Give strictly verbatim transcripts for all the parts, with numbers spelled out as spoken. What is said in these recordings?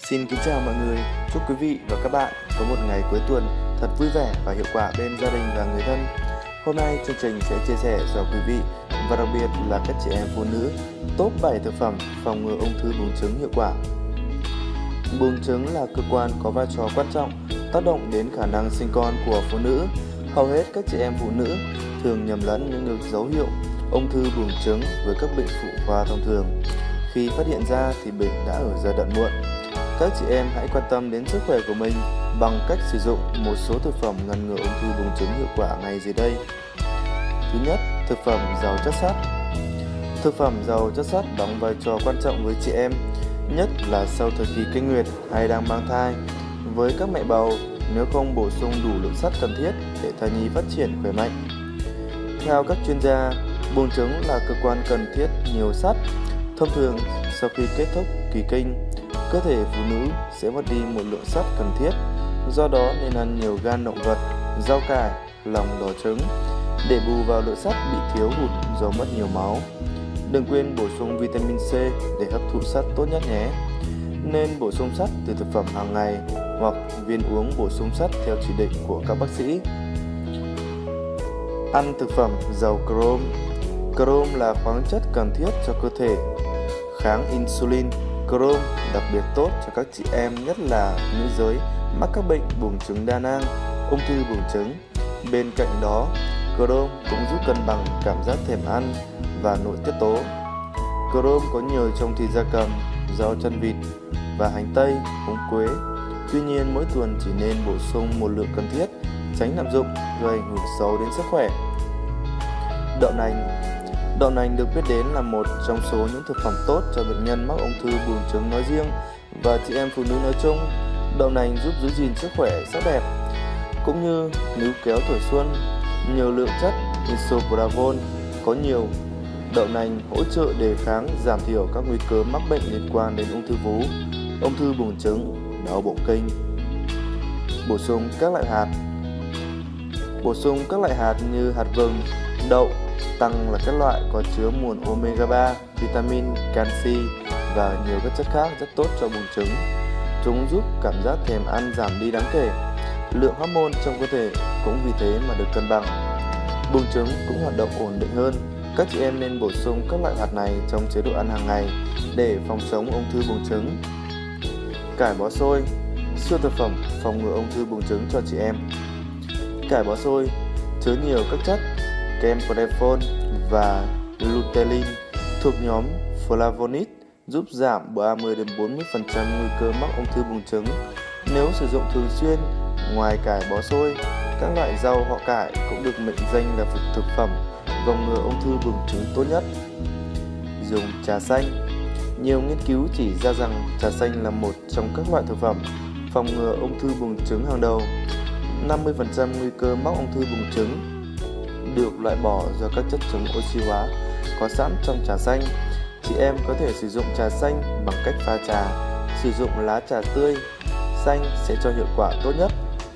Xin kính chào mọi người, chúc quý vị và các bạn có một ngày cuối tuần thật vui vẻ và hiệu quả bên gia đình và người thân. Hôm nay chương trình sẽ chia sẻ cho quý vị và đặc biệt là các chị em phụ nữ top bảy thực phẩm phòng ngừa ung thư buồng trứng hiệu quả. Buồng trứng là cơ quan có vai trò quan trọng tác động đến khả năng sinh con của phụ nữ. Hầu hết các chị em phụ nữ thường nhầm lẫn những dấu hiệu ung thư buồng trứng với các bệnh phụ khoa thông thường. Khi phát hiện ra thì bệnh đã ở giai đoạn muộn. Các chị em hãy quan tâm đến sức khỏe của mình bằng cách sử dụng một số thực phẩm ngăn ngừa ung thư buồng trứng hiệu quả ngay dưới đây. Thứ nhất, thực phẩm giàu chất sắt. Thực phẩm giàu chất sắt đóng vai trò quan trọng với chị em, nhất là sau thời kỳ kinh nguyệt hay đang mang thai. Với các mẹ bầu, nếu không bổ sung đủ lượng sắt cần thiết để thai nhi phát triển khỏe mạnh. Theo các chuyên gia, buồng trứng là cơ quan cần thiết nhiều sắt. Thông thường, sau khi kết thúc kỳ kinh, cơ thể phụ nữ sẽ mất đi một lượng sắt cần thiết. Do đó nên ăn nhiều gan động vật, rau cải, lòng đỏ trứng để bù vào lượng sắt bị thiếu hụt do mất nhiều máu. Đừng quên bổ sung vitamin C để hấp thụ sắt tốt nhất nhé. Nên bổ sung sắt từ thực phẩm hàng ngày hoặc viên uống bổ sung sắt theo chỉ định của các bác sĩ. Ăn thực phẩm giàu chrome. Chrome là khoáng chất cần thiết cho cơ thể kháng insulin. Chrome đặc biệt tốt cho các chị em, nhất là nữ giới mắc các bệnh buồng trứng đa nang, ung thư buồng trứng. Bên cạnh đó, chrome cũng giúp cân bằng cảm giác thèm ăn và nội tiết tố. Chrome có nhiều trong thịt gia cầm, rau chân vịt và hành tây, húng quế. Tuy nhiên, mỗi tuần chỉ nên bổ sung một lượng cần thiết, tránh lạm dụng gây ảnh hưởng xấu đến sức khỏe. Đậu nành. Đậu nành được biết đến là một trong số những thực phẩm tốt cho bệnh nhân mắc ung thư buồng trứng nói riêng và chị em phụ nữ nói chung. Đậu nành giúp giữ gìn sức khỏe sắc đẹp cũng như níu kéo tuổi xuân. Nhiều lượng chất isoflavone có nhiều. Đậu nành hỗ trợ đề kháng, giảm thiểu các nguy cơ mắc bệnh liên quan đến ung thư vú, ung thư buồng trứng, đau bụng kinh. Bổ sung các loại hạt. Bổ sung các loại hạt như hạt vừng, đậu, tăng là các loại có chứa nguồn omega ba, vitamin, canxi và nhiều các chất khác rất tốt cho buồng trứng. Chúng giúp cảm giác thèm ăn giảm đi đáng kể. Lượng hormone trong cơ thể cũng vì thế mà được cân bằng. Buồng trứng cũng hoạt động ổn định hơn. Các chị em nên bổ sung các loại hạt này trong chế độ ăn hàng ngày để phòng chống ung thư buồng trứng. Cải bó xôi, siêu thực phẩm phòng ngừa ung thư buồng trứng cho chị em. Cải bó xôi chứa nhiều các chất camphorphone và lutein thuộc nhóm flavonoid, giúp giảm ba mươi đến bốn mươi phần trăm nguy cơ mắc ung thư buồng trứng nếu sử dụng thường xuyên. Ngoài cải bó xôi, các loại rau họ cải cũng được mệnh danh là thực phẩm phòng ngừa ung thư buồng trứng tốt nhất. Dùng trà xanh. Nhiều nghiên cứu chỉ ra rằng trà xanh là một trong các loại thực phẩm phòng ngừa ung thư buồng trứng hàng đầu. năm mươi phần trăm nguy cơ mắc ung thư buồng trứng được loại bỏ do các chất chống oxy hóa có sẵn trong trà xanh. Chị em có thể sử dụng trà xanh bằng cách pha trà, sử dụng lá trà tươi xanh sẽ cho hiệu quả tốt nhất.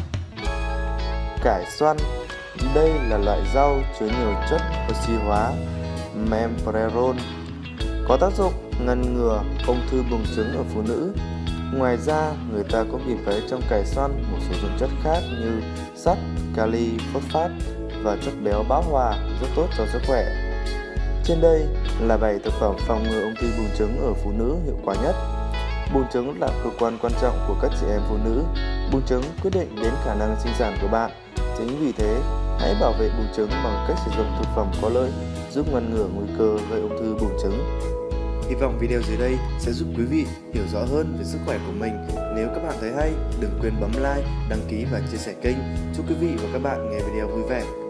Cải xoăn. Đây là loại rau chứa nhiều chất oxy hóa membrane, có tác dụng ngăn ngừa ung thư buồng trứng ở phụ nữ. Ngoài ra, người ta cũng tìm thấy trong cải xoăn một số dưỡng chất khác như sắt, kali, phosphat và chất béo bão hòa rất tốt cho sức khỏe. Trên đây là bảy thực phẩm phòng ngừa ung thư buồng trứng ở phụ nữ hiệu quả nhất. Buồng trứng là cơ quan quan trọng của các chị em phụ nữ. Buồng trứng quyết định đến khả năng sinh sản của bạn. Chính vì thế, hãy bảo vệ buồng trứng bằng cách sử dụng thực phẩm có lợi, giúp ngăn ngừa nguy cơ gây ung thư buồng trứng. Hy vọng video dưới đây sẽ giúp quý vị hiểu rõ hơn về sức khỏe của mình. Nếu các bạn thấy hay, đừng quên bấm like, đăng ký và chia sẻ kênh. Chúc quý vị và các bạn nghe video vui vẻ.